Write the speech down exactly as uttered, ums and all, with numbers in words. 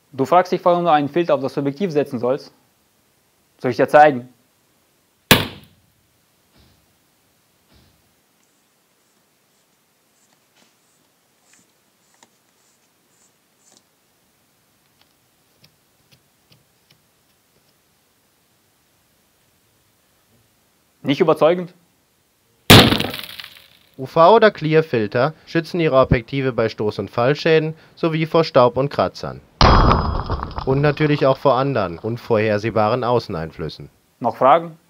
Du fragst dich, warum du einen Filter auf das Objektiv setzen sollst? Soll ich dir zeigen? Nicht überzeugend? U V- oder Clear-Filter schützen Ihre Objektive bei Stoß- und Fallschäden sowie vor Staub und Kratzern. Und natürlich auch vor anderen, unvorhersehbaren Außeneinflüssen. Noch Fragen?